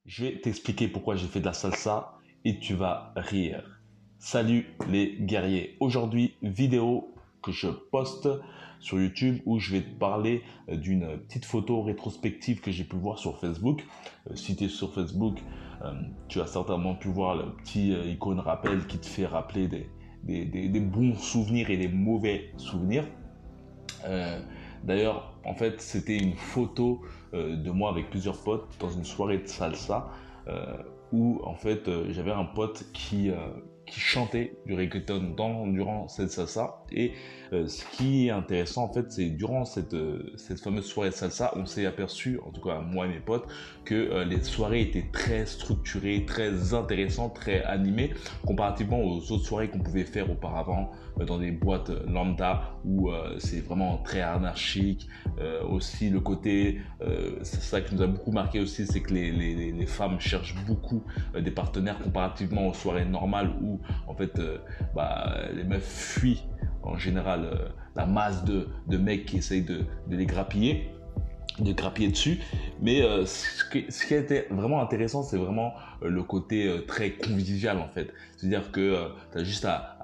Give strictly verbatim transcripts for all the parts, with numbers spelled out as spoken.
Je vais t'expliquer pourquoi j'ai fait de la salsa et tu vas rire. Salut les guerriers. Aujourd'hui, vidéo que je poste sur YouTube où je vais te parler d'une petite photo rétrospective que j'ai pu voir sur Facebook. Euh, si tu es sur Facebook, euh, tu as certainement pu voir le petit euh, icône rappel qui te fait rappeler des, des, des, des bons souvenirs et des mauvais souvenirs. Euh, D'ailleurs, en fait, c'était une photo euh, de moi avec plusieurs potes dans une soirée de salsa euh, où, en fait, euh, j'avais un pote qui, euh, qui chantait du reggaeton dans, durant cette salsa. Et euh, ce qui est intéressant, en fait, c'est durant cette, euh, cette fameuse soirée de salsa, on s'est aperçu, en tout cas moi et mes potes, que euh, les soirées étaient très structurées, très intéressantes, très animées, comparativement aux autres soirées qu'on pouvait faire auparavant dans des boîtes lambda où euh, c'est vraiment très anarchique. Euh, aussi le côté, euh, c'est ça qui nous a beaucoup marqué aussi, c'est que les, les, les femmes cherchent beaucoup euh, des partenaires comparativement aux soirées normales où en fait euh, bah, les meufs fuient en général euh, la masse de, de mecs qui essayent de, de les grappiller de grappiller dessus. Mais euh, ce, qui, ce qui a été vraiment intéressant, c'est vraiment euh, le côté euh, très convivial en fait. C'est-à-dire que euh, tu as juste à,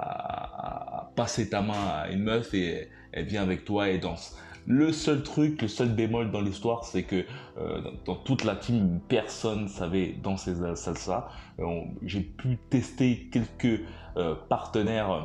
à, à passer ta main à une meuf et elle vient avec toi et danse. Le seul truc, le seul bémol dans l'histoire, c'est que euh, dans, dans toute la team, personne savait danser la salsa. Euh, J'ai pu tester quelques euh, partenaires euh,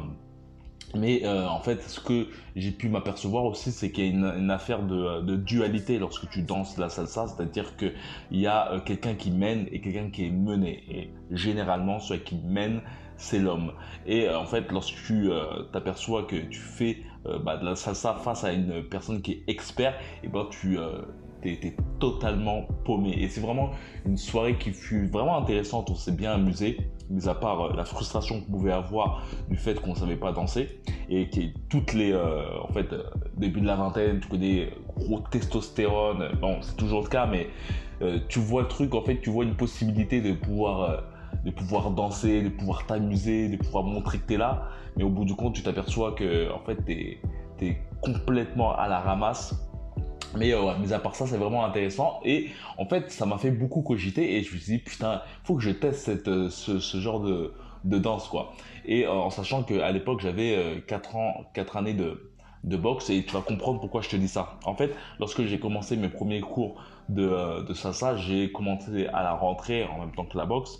mais euh, en fait, ce que j'ai pu m'apercevoir aussi, c'est qu'il y a une, une affaire de, de dualité lorsque tu danses la salsa, c'est-à-dire qu'il y a euh, quelqu'un qui mène et quelqu'un qui est mené. Et généralement, celui qui mène, c'est l'homme. Et euh, en fait, lorsque tu euh, t'aperçois que tu fais euh, bah, de la salsa face à une personne qui est expert, et ben tu euh, t'es, t'es totalement paumé. Et c'est vraiment une soirée qui fut vraiment intéressante, on s'est bien amusé, mis à part euh, la frustration qu'on pouvait avoir du fait qu'on ne savait pas danser et qui toutes les euh, en fait euh, début de la vingtaine, tu connais gros testostérone, bon c'est toujours le cas, mais euh, tu vois le truc, en fait tu vois une possibilité de pouvoir euh, de pouvoir danser, de pouvoir t'amuser, de pouvoir montrer que t'es là, mais au bout du compte tu t'aperçois que en fait t'es t'es complètement à la ramasse. Mais euh, ouais, mis à part ça, c'est vraiment intéressant. Et en fait, ça m'a fait beaucoup cogiter. Et je me suis dit, putain, il faut que je teste cette, euh, ce, ce genre de, de danse, quoi. Et euh, en sachant qu'à l'époque, j'avais euh, quatre ans, quatre années de, de boxe. Et tu vas comprendre pourquoi je te dis ça. En fait, lorsque j'ai commencé mes premiers cours de, euh, de salsa, j'ai commencé à la rentrée en même temps que la boxe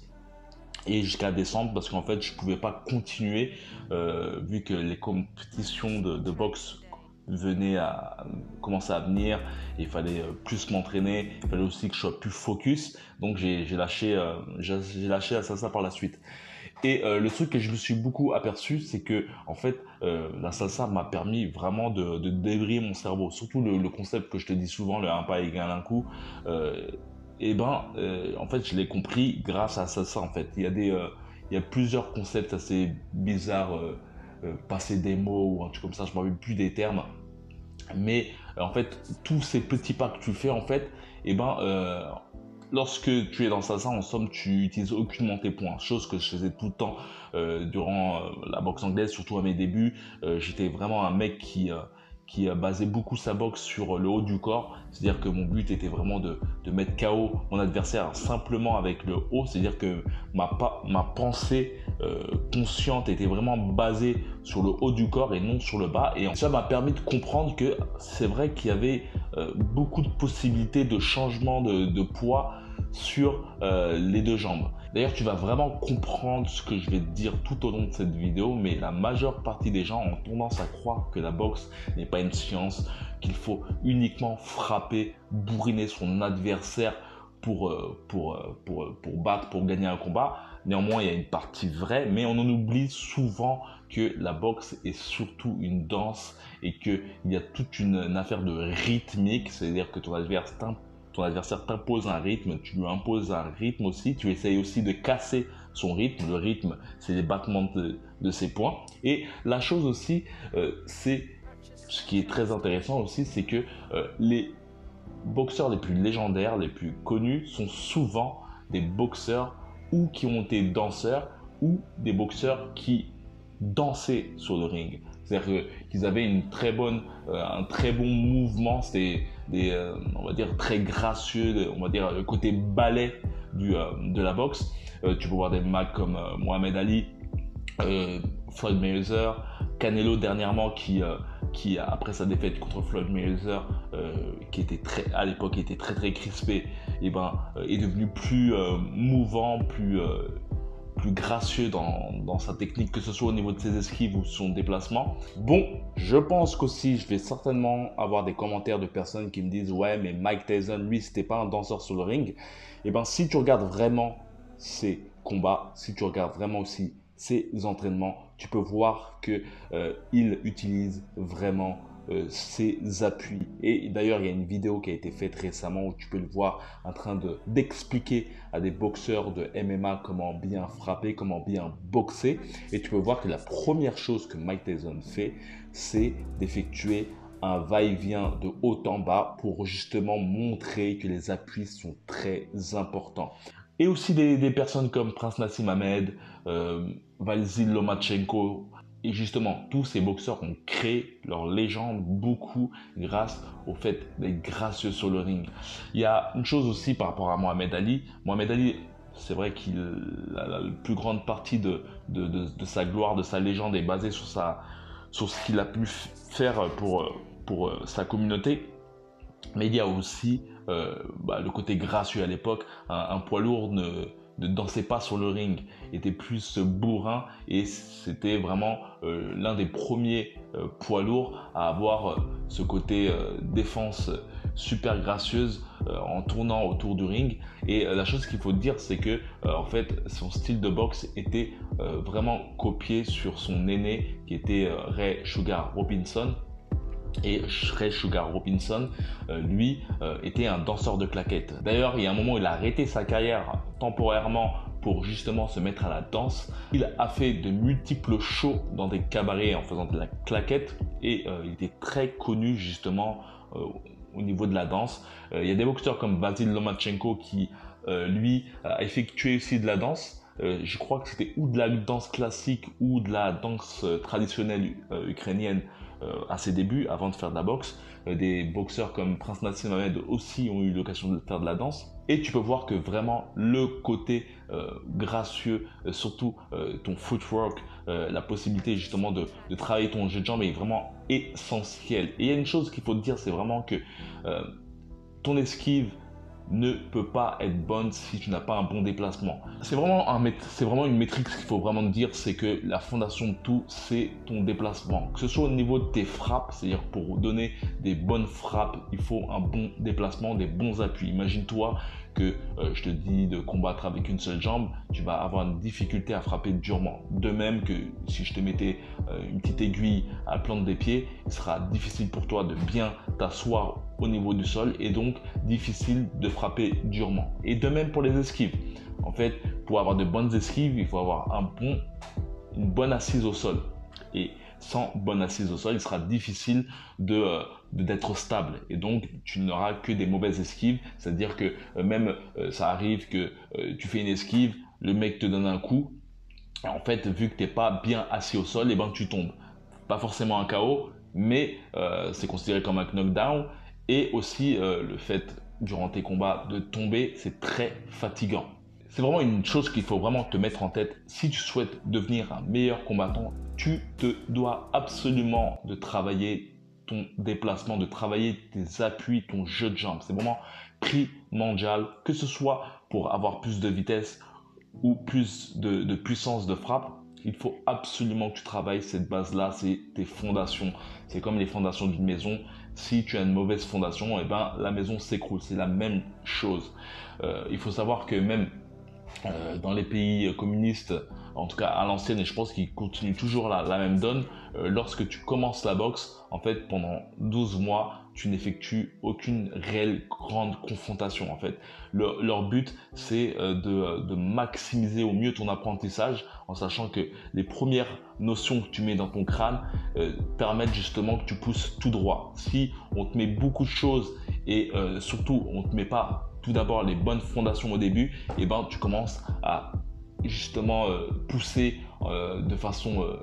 et jusqu'à décembre parce qu'en fait je pouvais pas continuer euh, vu que les compétitions de, de boxe venaient à commencer à venir et il fallait euh, plus m'entraîner, il fallait aussi que je sois plus focus, donc j'ai lâché euh, j'ai lâché à ça par la suite. Et euh, le truc que je me suis beaucoup aperçu, c'est que en fait euh, la salsa m'a permis vraiment de, de débriller mon cerveau, surtout le, le concept que je te dis souvent, le un pas égale un coup. euh, et ben euh, en fait je l'ai compris grâce à la salsa. En fait il y a des euh, il y a plusieurs concepts assez bizarres, euh, euh, passer des mots ou un truc comme ça, je ne me rappelle plus des termes, mais euh, en fait tous ces petits pas que tu fais en fait, et ben euh, lorsque tu es dans salsa, en somme, tu utilises aucunement tes poings, chose que je faisais tout le temps euh, durant euh, la boxe anglaise, surtout à mes débuts. Euh, J'étais vraiment un mec qui, euh, qui euh, basait beaucoup sa boxe sur le haut du corps, c'est-à-dire que mon but était vraiment de, de mettre K O mon adversaire simplement avec le haut, c'est-à-dire que ma, ma pensée euh, consciente était vraiment basée sur le haut du corps et non sur le bas. Et ça m'a permis de comprendre que c'est vrai qu'il y avait euh, beaucoup de possibilités de changement de, de poids sur euh, les deux jambes. D'ailleurs, tu vas vraiment comprendre ce que je vais te dire tout au long de cette vidéo, mais la majeure partie des gens ont tendance à croire que la boxe n'est pas une science, qu'il faut uniquement frapper, bourriner son adversaire pour, euh, pour, euh, pour, euh, pour battre, pour gagner un combat. Néanmoins, il y a une partie vraie, mais on en oublie souvent que la boxe est surtout une danse et qu'il y a toute une, une affaire de rythmique, c'est-à-dire que ton adversaire ton adversaire t'impose un rythme, tu lui imposes un rythme aussi, tu essayes aussi de casser son rythme. Le rythme, c'est les battements de, de ses poings. Et la chose aussi, euh, c'est ce qui est très intéressant aussi, c'est que euh, les boxeurs les plus légendaires, les plus connus, sont souvent des boxeurs ou qui ont été danseurs ou des boxeurs qui dansaient sur le ring. C'est-à-dire qu'ils avaient une très bonne, euh, un très bon mouvement. C'était des euh, on va dire très gracieux, on va dire le côté ballet du, euh, de la boxe. Euh, tu peux voir des mecs comme euh, Mohamed Ali, euh, Floyd Mayweather, Canelo dernièrement qui, euh, qui après sa défaite contre Floyd Mayweather, euh, qui était très, à l'époque était très très crispé, et ben, euh, est devenu plus euh, mouvant, plus, euh, plus gracieux dans, dans sa technique, que ce soit au niveau de ses esquives ou son déplacement. Bon, je pense qu'aussi je vais certainement avoir des commentaires de personnes qui me disent ouais mais Mike Tyson lui c'était pas un danseur sur le ring. Et ben si tu regardes vraiment ses combats, si tu regardes vraiment aussi ses entraînements, tu peux voir que euh, il utilise vraiment euh, ses appuis. Et d'ailleurs, il y a une vidéo qui a été faite récemment où tu peux le voir en train de d'expliquer à des boxeurs de M M A comment bien frapper, comment bien boxer. Et tu peux voir que la première chose que Mike Tyson fait, c'est d'effectuer un va-et-vient de haut en bas pour justement montrer que les appuis sont très importants. Et aussi des, des personnes comme Prince Naseem Hamed, euh, Vasyl Lomachenko, et justement tous ces boxeurs ont créé leur légende beaucoup grâce au fait d'être gracieux sur le ring. Il y a une chose aussi par rapport à Mohamed Ali. Mohamed Ali, c'est vrai qu'il la, la, la plus grande partie de, de, de, de sa gloire, de sa légende est basée sur, sa, sur ce qu'il a pu faire pour, pour sa communauté. Mais il y a aussi euh, bah, le côté gracieux à l'époque. Un, un poids lourd ne, ne dansait pas sur le ring, était plus bourrin, et c'était vraiment euh, l'un des premiers euh, poids lourds à avoir euh, ce côté euh, défense super gracieuse euh, en tournant autour du ring. Et euh, la chose qu'il faut dire, c'est que euh, en fait son style de boxe était euh, vraiment copié sur son aîné qui était euh, Ray Sugar Robinson. Et Ray Sugar Robinson, euh, lui, euh, était un danseur de claquettes. D'ailleurs, il y a un moment où il a arrêté sa carrière temporairement pour justement se mettre à la danse. Il a fait de multiples shows dans des cabarets en faisant de la claquette, et euh, il était très connu justement euh, au niveau de la danse. Euh, il y a des boxeurs comme Vasyl Lomachenko qui, euh, lui, a effectué aussi de la danse. Euh, je crois que c'était ou de la danse classique ou de la danse euh, traditionnelle euh, ukrainienne euh, à ses débuts, avant de faire de la boxe. Euh, des boxeurs comme Prince Naseem Hamed aussi ont eu l'occasion de faire de la danse. Et tu peux voir que vraiment le côté euh, gracieux, euh, surtout euh, ton footwork, euh, la possibilité justement de, de travailler ton jeu de jambes est vraiment essentiel. Et il y a une chose qu'il faut te dire, c'est vraiment que euh, ton esquive ne peut pas être bonne si tu n'as pas un bon déplacement. C'est vraiment, un, c'est vraiment une métrique qu'il faut vraiment te dire, c'est que la fondation de tout, c'est ton déplacement. Que ce soit au niveau de tes frappes, c'est-à-dire pour donner des bonnes frappes, il faut un bon déplacement, des bons appuis. Imagine-toi que euh, je te dis de combattre avec une seule jambe, tu vas avoir une difficulté à frapper durement. De même que si je te mettais euh, une petite aiguille à la plante des pieds, il sera difficile pour toi de bien t'asseoir au niveau du sol, et donc difficile de frapper durement. Et de même pour les esquives. En fait, pour avoir de bonnes esquives, il faut avoir un bon, une bonne assise au sol. Et sans bonne assise au sol, il sera difficile de, euh, de d'être stable. Et donc, tu n'auras que des mauvaises esquives. C'est-à-dire que euh, même euh, ça arrive que euh, tu fais une esquive, le mec te donne un coup. Et en fait, vu que tu n'es pas bien assis au sol, et ben tu tombes. Pas forcément un K O, mais euh, c'est considéré comme un knockdown. Et aussi euh, le fait durant tes combats de tomber, c'est très fatigant. C'est vraiment une chose qu'il faut vraiment te mettre en tête. Si tu souhaites devenir un meilleur combattant, tu te dois absolument de travailler ton déplacement, de travailler tes appuis, ton jeu de jambes. C'est vraiment primordial, que ce soit pour avoir plus de vitesse ou plus de, de puissance de frappe. Il faut absolument que tu travailles cette base-là, c'est tes fondations. C'est comme les fondations d'une maison. Si tu as une mauvaise fondation, eh ben, la maison s'écroule. C'est la même chose. Euh, il faut savoir que même euh, dans les pays communistes, en tout cas à l'ancienne, et je pense qu'ils continuent toujours la, la même donne, euh, lorsque tu commences la boxe, en fait, pendant douze mois, tu n'effectues aucune réelle grande confrontation. En fait, le, leur but, c'est euh, de, de maximiser au mieux ton apprentissage, en sachant que les premières notions que tu mets dans ton crâne euh, permettent justement que tu pousses tout droit. Si on te met beaucoup de choses et euh, surtout on te met pas tout d'abord les bonnes fondations au début, et ben tu commences à justement euh, pousser euh, de façon euh,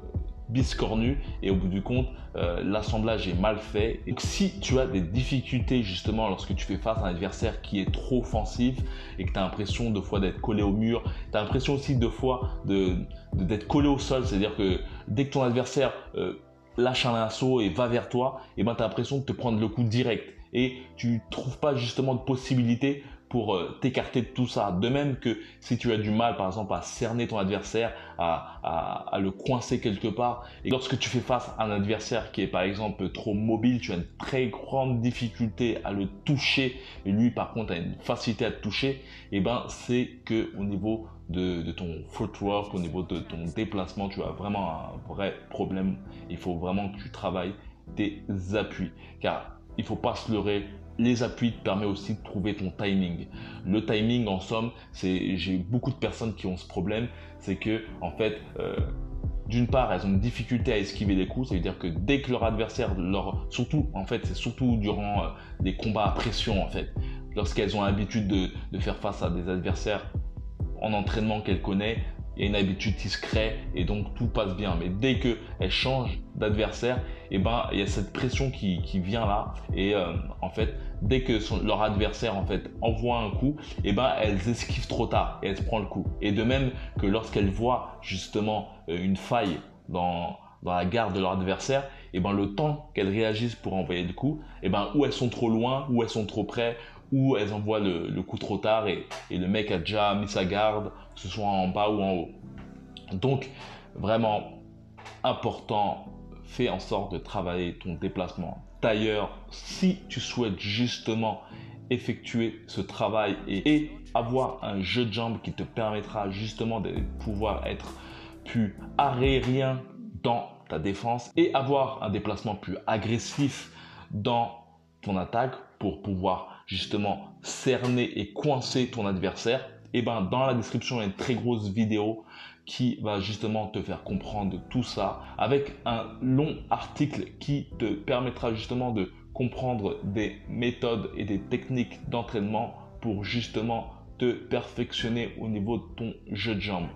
biscornu et au bout du compte, euh, l'assemblage est mal fait. Donc si tu as des difficultés justement lorsque tu fais face à un adversaire qui est trop offensif et que tu as l'impression de fois d'être collé au mur, tu as l'impression aussi de fois de, de, d'être collé au sol, c'est-à-dire que dès que ton adversaire euh, lâche un assaut et va vers toi, et ben tu as l'impression de te prendre le coup direct et tu ne trouves pas justement de possibilité pour euh, t'écarter de tout ça. De même que si tu as du mal par exemple à cerner ton adversaire, à, à, à le coincer quelque part, et lorsque tu fais face à un adversaire qui est par exemple trop mobile, tu as une très grande difficulté à le toucher et lui par contre a une facilité à te toucher, et ben c'est que au niveau de, de ton footwork, au niveau de ton déplacement, tu as vraiment un vrai problème. Il faut vraiment que tu travailles tes appuis, car il faut pas se leurrer. Les appuis te permettent aussi de trouver ton timing. Le timing, en somme, c'est, j'ai beaucoup de personnes qui ont ce problème, c'est que en fait, euh, d'une part, elles ont une difficulté à esquiver les coups. Ça veut dire que dès que leur adversaire, leur, surtout, en fait, c'est surtout durant euh, des combats à pression, en fait, lorsqu'elles ont l'habitude de, de faire face à des adversaires en entraînement qu'elles connaissent, il y a une habitude qui se crée et donc tout passe bien. Mais dès qu'elles changent d'adversaire, et ben il y a cette pression qui, qui vient là, et euh, en fait dès que son, leur adversaire en fait envoie un coup, et ben elles esquivent trop tard et elles se prennent le coup. Et de même que lorsqu'elles voient justement euh, une faille dans dans la garde de leur adversaire, et ben le temps qu'elles réagissent pour envoyer le coup, et ben ou elles sont trop loin, ou elles sont trop près, ou elles envoient le, le coup trop tard et, et le mec a déjà mis sa garde, que ce soit en bas ou en haut. Donc vraiment important, fais en sorte de travailler ton déplacement. D'ailleurs, si tu souhaites justement effectuer ce travail et, et avoir un jeu de jambes qui te permettra justement de pouvoir être plus aérien dans ta défense et avoir un déplacement plus agressif dans ton attaque pour pouvoir justement cerner et coincer ton adversaire, et ben dans la description il y a une très grosse vidéo qui va justement te faire comprendre tout ça avec un long article qui te permettra justement de comprendre des méthodes et des techniques d'entraînement pour justement te perfectionner au niveau de ton jeu de jambes.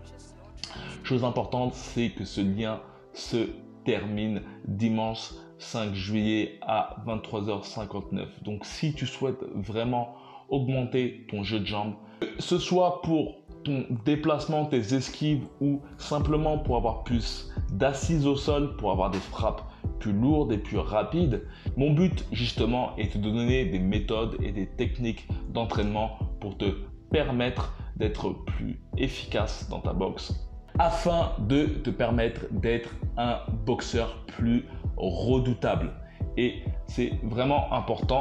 Chose importante, c'est que ce lien se termine dimanche cinq juillet à vingt-trois heures cinquante-neuf. Donc si tu souhaites vraiment augmenter ton jeu de jambes, que ce soit pour ton déplacement, tes esquives ou simplement pour avoir plus d'assises au sol, pour avoir des frappes plus lourdes et plus rapides, mon but justement est de te donner des méthodes et des techniques d'entraînement pour te permettre d'être plus efficace dans ta boxe, afin de te permettre d'être un boxeur plus redoutable. Et c'est vraiment important,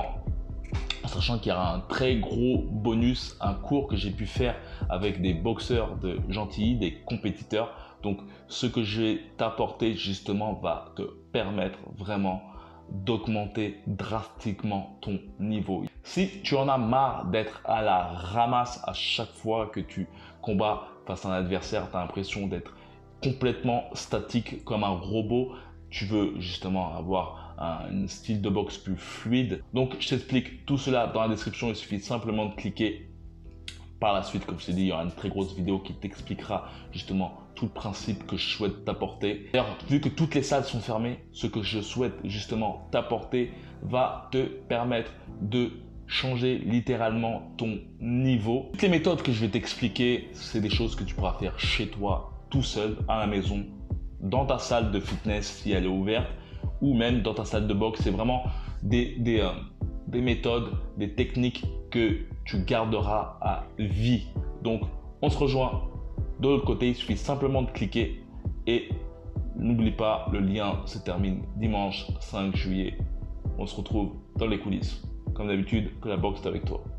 sachant qu'il y a un très gros bonus, un cours que j'ai pu faire avec des boxeurs de Gentilly, des compétiteurs. Donc ce que je vais t'apporter justement va te permettre vraiment d'augmenter drastiquement ton niveau. Si tu en as marre d'être à la ramasse à chaque fois que tu combats face à un adversaire, tu as l'impression d'être complètement statique comme un robot, tu veux justement avoir un style de boxe plus fluide. Donc je t'explique tout cela dans la description, il suffit simplement de cliquer. Par la suite, comme je t'ai dit, il y aura une très grosse vidéo qui t'expliquera justement tout le principe que je souhaite t'apporter. D'ailleurs, vu que toutes les salles sont fermées, ce que je souhaite justement t'apporter va te permettre de changer littéralement ton niveau. Toutes les méthodes que je vais t'expliquer, c'est des choses que tu pourras faire chez toi, tout seul, à la maison, dans ta salle de fitness si elle est ouverte, ou même dans ta salle de boxe. C'est vraiment des, des, euh, des méthodes, des techniques que tu garderas à vie. Donc, on se rejoint de l'autre côté. Il suffit simplement de cliquer et n'oublie pas, le lien se termine dimanche cinq juillet. On se retrouve dans les coulisses. Comme d'habitude, que la boxe est avec toi.